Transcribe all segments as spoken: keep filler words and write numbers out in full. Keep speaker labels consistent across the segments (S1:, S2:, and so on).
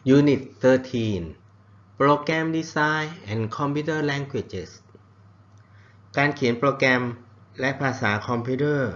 S1: Unit thirteen Program Design and Computer Languages การเขียนโปรแกรมและภาษาคอมพิวเตอร์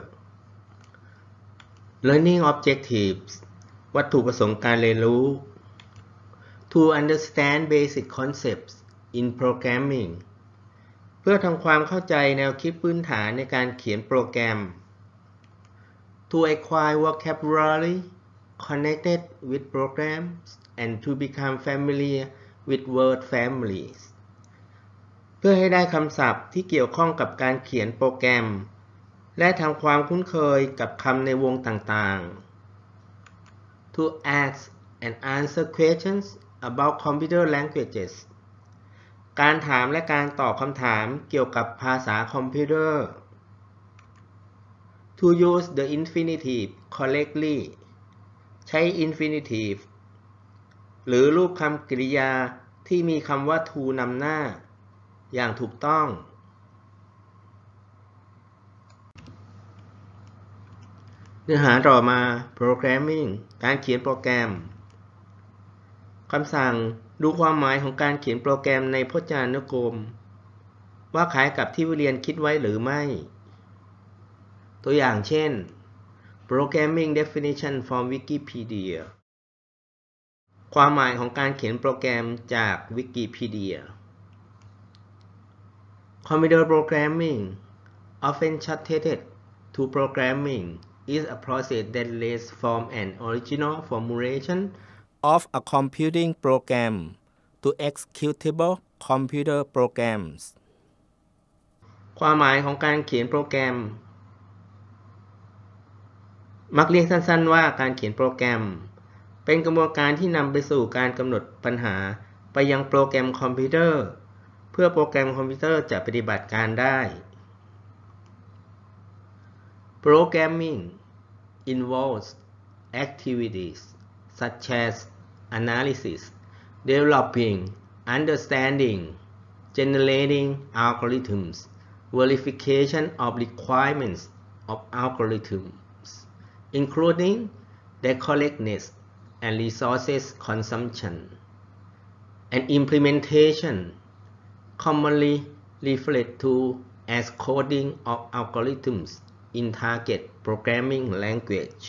S1: Learning Objectives วัตถุประสงค์การเรียนรู้ To understand basic concepts in programming เพื่อทำความเข้าใจแนวคิดพื้นฐานในการเขียนโปรแกรม To acquire vocabulary connected with programs and to become familiar with word families เพื่อให้ได้คำศัพท์ที่เกี่ยวข้องกับการเขียนโปรแกรมและทำความคุ้นเคยกับคำในวงต่างๆ To ask and answer questions about computer languages การถามและการตอบคำถามเกี่ยวกับภาษาคอมพิวเตอร์ To use the infinitive correctly ใช้ infinitive หรือรูปคำกริยาที่มีคำว่า to นำหน้าอย่างถูกต้องเนื้อหาต่อมา Programming การเขียนโปรแกรมคำสั่งดูความหมายของการเขียนโปรแกรมในพจนานุกรมว่าคล้ายกับที่เรียนคิดไว้หรือไม่ตัวอย่างเช่น Programming definition from Wikipedia ความหมายของการเขียนโปรแกรมจาก Wikipedia Computer programming, often shortcut to programming, is a process that leads from an original formulation of a computing program to executable computer programs. ความหมายของการเขียนโปรแกรมมักเรียกสั้นๆว่าการเขียนโปรแกรมเป็นกระบวนการที่นำไปสู่การกำหนดปัญหาไปยังโปรแกรมคอมพิวเตอร์เพื่อโปรแกรมคอมพิวเตอร์จะปฏิบัติการได้ Programming involves activities such as analysis, developing, understanding, generating algorithms, verification of requirements of algorithms, including their correctness and resources consumption, and implementation.commonly referred to as coding of algorithms in target programming language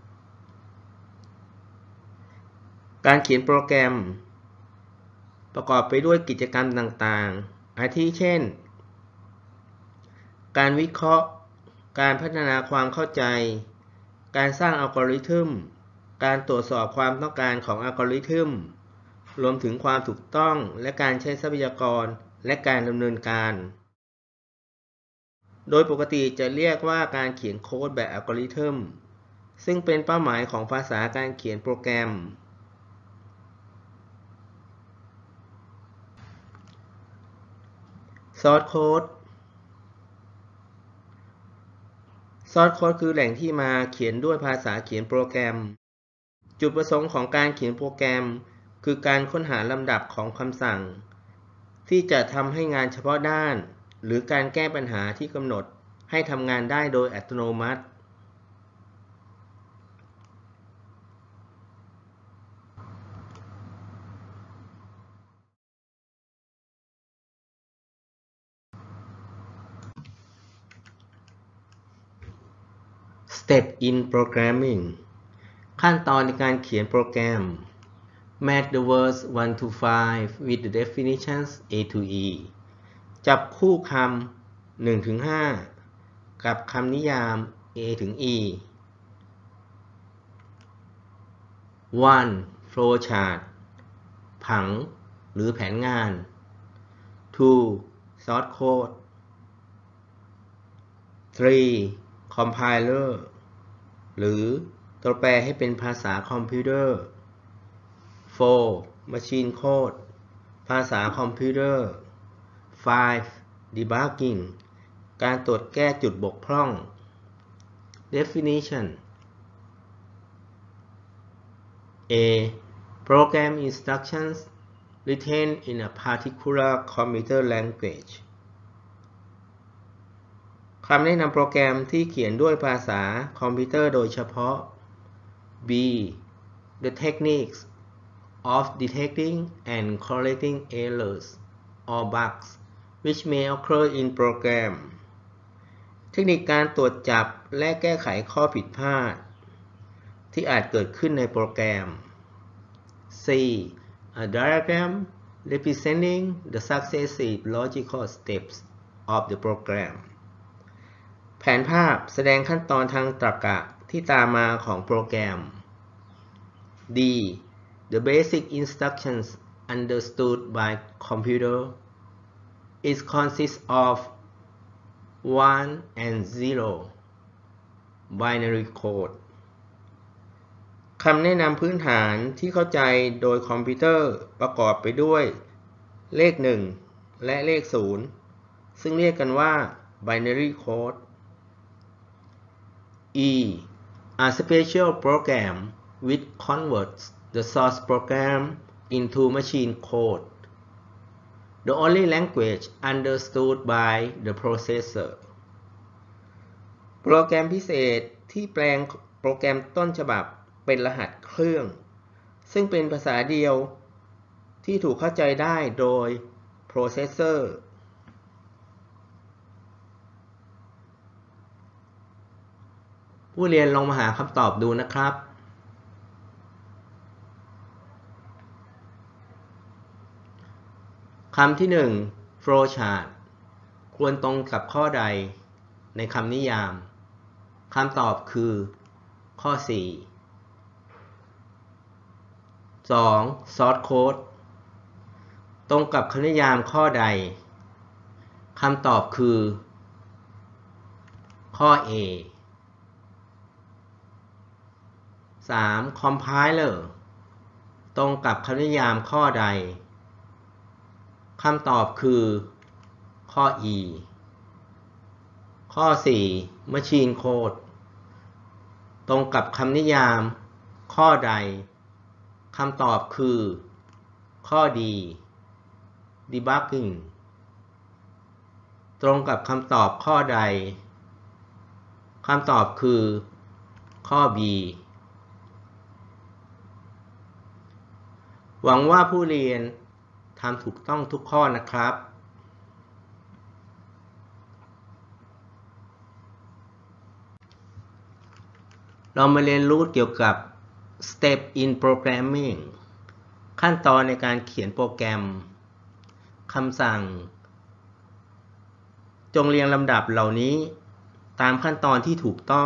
S1: การเขียนโปรแกรมประกอบไปด้วยกิจกรรมต่างๆอาทิเช่นการวิเคราะห์การพัฒนาความเข้าใจการสร้างอัลกอริทึมการตรวจสอบความต้องการของอัลกอริทึมรวมถึงความถูกต้องและการใช้ทรัพยากรและการดำเนินการโดยปกติจะเรียกว่าการเขียนโค้ดแบบอัลกอริทึมซึ่งเป็นเป้าหมายของภาษาการเขียนโปรแกรม Source Code Source Code คือแหล่งที่มาเขียนด้วยภาษาเขียนโปรแกรมจุดประสงค์ของการเขียนโปรแกรมคือการค้นหาลำดับของคำสั่งที่จะทำให้งานเฉพาะด้านหรือการแก้ปัญหาที่กำหนดให้ทำงานได้โดยอัตโนมัติ Step in Programming ขั้นตอนในการเขียนโปรแกรม Match the words one to five with the definitions A to E จับคู่คำหนึ่งถึงห้ากับคำนิยาม A ถึง E one Flowchart ผังหรือแผนงาน two Source Code three Compiler หรือตัวแปลให้เป็นภาษาคอมพิวเตอร์ four Machine Code ภาษาคอมพิวเตอร์ five Debugging การตรวจแก้จุดบกพร่อง Definition A Program instructions written in a particular computer language คำแนะนำโปรแกรมที่เขียนด้วยภาษาคอมพิวเตอร์โดยเฉพาะ B The techniques of detecting and correcting errors or bugs which may occur in program เทคนิคการตรวจจับและแก้ไขข้อผิดพลาดที่อาจเกิดขึ้นในโปรแกรม C. A diagram representing the successive logical steps of the program แผนภาพแสดงขั้นตอนทางตรรกะที่ตามมาของโปรแกรม D. The basic instructions understood by computer it consists of one and zero binary code คำแนะนำพื้นฐานที่เข้าใจโดยคอมพิวเตอร์ประกอบไปด้วยเลขหนึ่งและเลขศูนย์ซึ่งเรียกกันว่า binary code E. A special program which converts the source program into machine code the only language understood by the processor โปรแกรมพิเศษที่แปลงโปรแกรมต้นฉบับเป็นรหัสเครื่องซึ่งเป็นภาษาเดียวที่ถูกเข้าใจได้โดยโปรเซสเซอร์ผู้เรียนลองมาหาคำตอบดูนะครับคำที่หนึ่ง flowchart ควรตรงกับข้อใดในคำนิยามคำตอบคือข้อสี่ สอง source code ตรงกับคำนิยามข้อใดคำตอบคือข้อ A สาม compiler ตรงกับคำนิยามข้อใดคำตอบคือข้อ E ข้อ สี่ machine code ตรงกับคำนิยามข้อใดคำตอบคือข้อ D debugging ตรงกับคำตอบข้อใดคำตอบคือข้อ B หวังว่าผู้เรียนทำถูกต้องทุกข้อนะครับเรามาเรียนรู้เกี่ยวกับ Step in Programming ขั้นตอนในการเขียนโปรแกรมคำสั่งจงเรียงลำดับเหล่านี้ตามขั้นตอนที่ถูกต้อง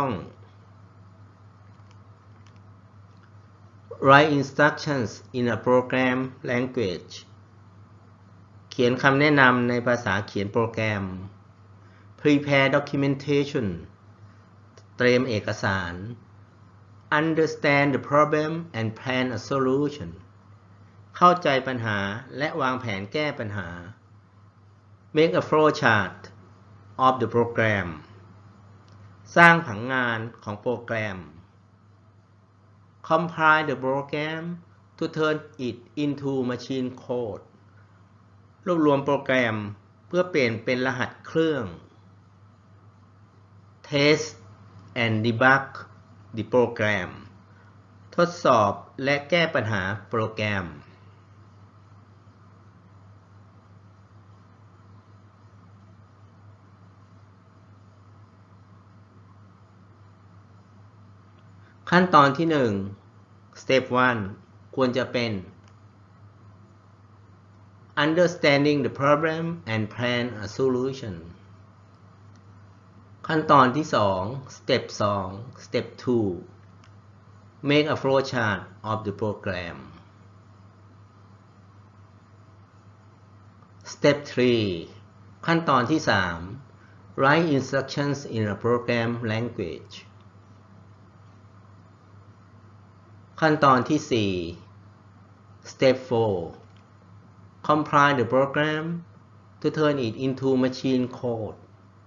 S1: Write instructions in a program language เขียนคำแนะนำในภาษาเขียนโปรแกรม Prepare documentation เตรียมเอกสาร Understand the problem and plan a solution เข้าใจปัญหาและวางแผนแก้ปัญหา Make a flowchart of the program สร้างผังงานของโปรแกรม Compile the program to turn it into machine code รวบรวมโปรแกรมเพื่อเปลี่ยนเป็นรหัสเครื่อง Test and debug the program ทดสอบและแก้ปัญหาโปรแกรมขั้นตอนที่หนึ่ง Step หนึ่ง ควรจะเป็น Understanding the problem and plan a solution ขั้นตอนที่สอง Step สอง Step สอง Make a flowchart of the program Step สาม ขั้นตอนที่สาม Write instructions in a program languageขั้นตอนที่สี่ Step สี่ Compile the program to turn it into machine code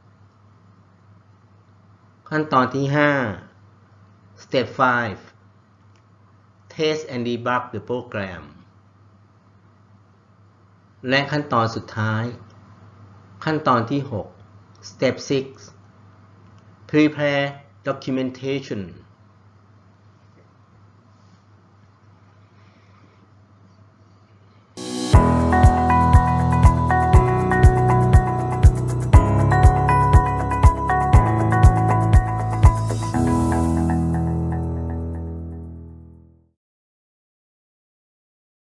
S1: ขั้นตอนที่ห้า Step ห้า Test and debug the program และขั้นตอนสุดท้ายขั้นตอนที่หก Step หก Prepare documentation